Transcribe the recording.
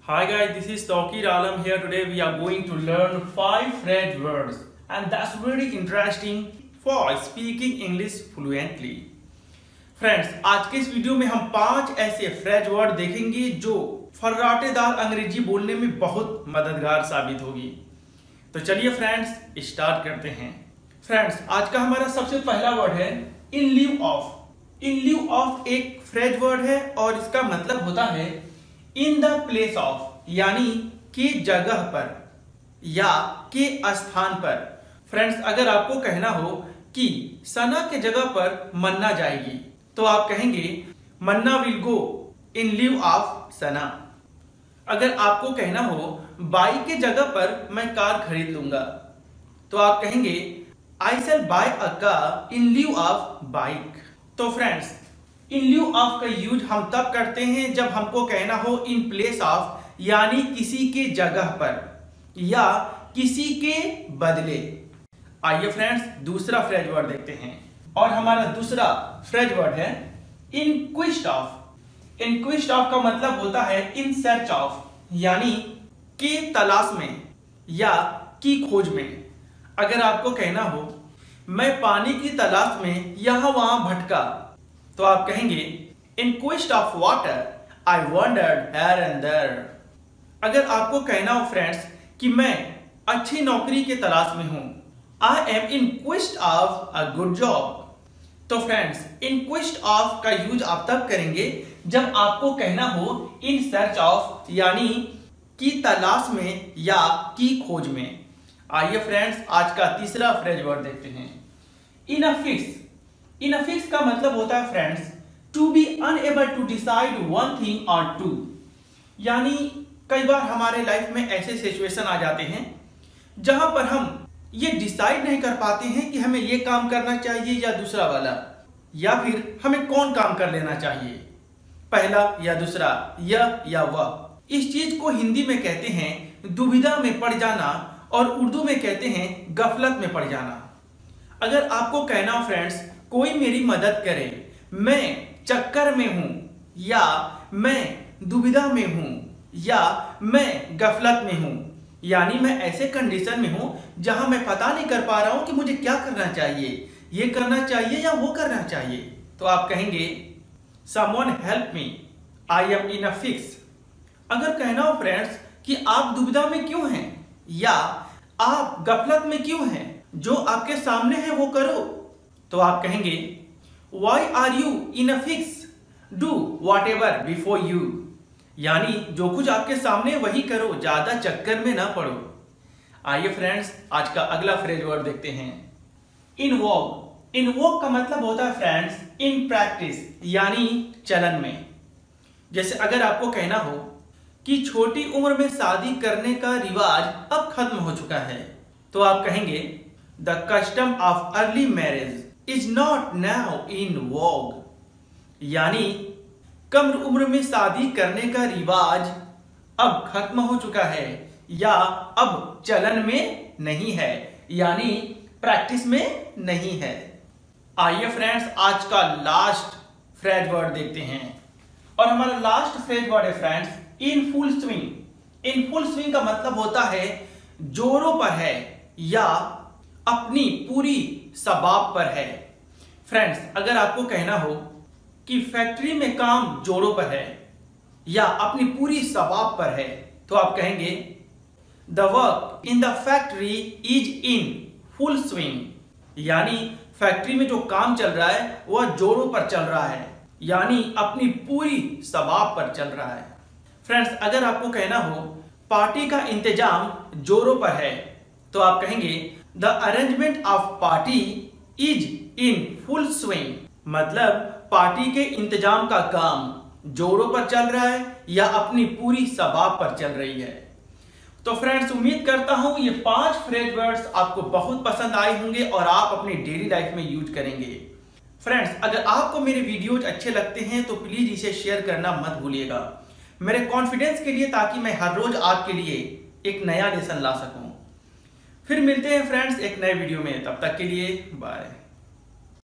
Hi guys, this is Tawqir Alam here. Today we are going to learn 5 phrase words and that's really interesting for speaking English fluently. Friends, आज के इस video में हम 5 ऐसे phrase word देखेंगे जो फर्राटेदार अंग्रेजी बोलने में बहुत मददगार साबित होगी। तो चलिए फ्रेंड्स स्टार्ट करते हैं। फ्रेंड्स, आज का हमारा सबसे पहला वर्ड है in lieu of. In lieu of एक फ्रेज वर्ड है और इसका मतलब होता है इन द प्लेस ऑफ, यानी के जगह पर या के स्थान पर। फ्रेंड्स, अगर आपको कहना हो कि सना के जगह पर मन्ना जाएगी तो आप कहेंगे मन्ना will go in lieu of सना। अगर आपको कहना हो बाइक के जगह पर मैं कार खरीद लूंगा तो आप कहेंगे I shall buy a car in lieu of bike. तो फ्रेंड्स, इन ल्यू ऑफ का यूज हम तब करते हैं जब हमको कहना हो इन प्लेस ऑफ, यानी किसी के जगह पर या किसी के बदले। आइए फ्रेंड्स दूसरा फ्रेज वर्ड देखते हैं और हमारा दूसरा फ्रेज वर्ड है इन quest of. In quest of का मतलब होता है इन सर्च ऑफ, यानी के तलाश में या की खोज में। अगर आपको कहना हो मैं पानी की तलाश में यहां वहां भटका तो आप कहेंगे in quest of water I wandered here and there. अगर आपको कहना हो फ्रेंड्स कि मैं अच्छी नौकरी के तलाश में हूं, I am in quest of a good job, तो फ्रेंड्स इन क्विस्ट ऑफ का यूज आप तब करेंगे जब आपको कहना हो इन सर्च ऑफ, यानी की तलाश में या की खोज में। आइए फ्रेंड्स आज का तीसरा फ्रेज वर्ड देखते हैं इन a fix. In a fix का मतलब होता है friends to be unable to decide one thing और टू, यानी कई बार हमारे लाइफ में ऐसे सिचुएशन आ जाते हैं जहां पर हम ये डिसाइड नहीं कर पाते हैं कि हमें ये काम करना चाहिए या दूसरा वाला, या फिर हमें कौन काम कर लेना चाहिए, पहला या दूसरा, यह या वह। इस चीज को हिंदी में कहते हैं दुविधा में पड़ जाना और उर्दू में कहते हैं गफलत में पड़ जाना। अगर आपको कहना हो फ्रेंड्स कोई मेरी मदद करे, मैं चक्कर में हूं, या मैं दुविधा में हूं, या मैं गफलत में हूं, यानी मैं ऐसे कंडीशन में हूं जहां मैं पता नहीं कर पा रहा हूं कि मुझे क्या करना चाहिए, ये करना चाहिए या वो करना चाहिए, तो आप कहेंगे someone help me, I am in a fix. अगर कहना हो फ्रेंड्स कि आप दुविधा में क्यों हैं या आप गफलत में क्यों हैं, जो आपके सामने है वो करो, तो आप कहेंगे why are you in a fix, do whatever before you, यानी जो कुछ आपके सामने वही करो, ज्यादा चक्कर में ना पड़ो। आइए फ्रेंड्स आज का अगला फ्रेज वर्ड देखते हैं इनवॉग। इनवॉग का मतलब होता है फ्रेंड्स इन प्रैक्टिस, यानी चलन में। जैसे अगर आपको कहना हो कि छोटी उम्र में शादी करने का रिवाज अब खत्म हो चुका है तो आप कहेंगे the custom of early marriage is not now in vogue, यानी कम उम्र में शादी करने का रिवाज अब खत्म हो चुका है या अब चलन में नहीं है, यानी प्रैक्टिस में नहीं है। आइए फ्रेंड्स आज का लास्ट फ्रेज वर्ड देखते हैं और हमारा लास्ट फ्रेज वर्ड है friends in full swing. In full swing का मतलब होता है जोरों पर है या अपनी पूरी सबाब पर है। फ्रेंड्स, अगर आपको कहना हो कि फैक्ट्री में काम जोरों पर है या अपनी पूरी सबाब पर है तो आप कहेंगे the work in the factory is in full swing, यानी फैक्ट्री में जो काम चल रहा है वह जोरों पर चल रहा है, यानी अपनी पूरी सबाब पर चल रहा है। फ्रेंड्स, अगर आपको कहना हो पार्टी का इंतजाम जोरों पर है तो आप कहेंगे the arrangement of party is in full swing, मतलब पार्टी के इंतजाम का काम जोरों पर चल रहा है या अपनी पूरी सबाब पर चल रही है। तो फ्रेंड्स, उम्मीद करता हूं ये 5 फ्रेज वर्ड्स आपको बहुत पसंद आए होंगे और आप अपनी डेली लाइफ में यूज करेंगे। फ्रेंड्स, अगर आपको मेरे वीडियोज अच्छे लगते हैं तो प्लीज इसे शेयर करना मत भूलिएगा मेरे कॉन्फिडेंस के लिए, ताकि मैं हर रोज आपके लिए एक नया लेसन ला सकूं। फिर मिलते हैं फ्रेंड्स एक नए वीडियो में, तब तक के लिए बाय।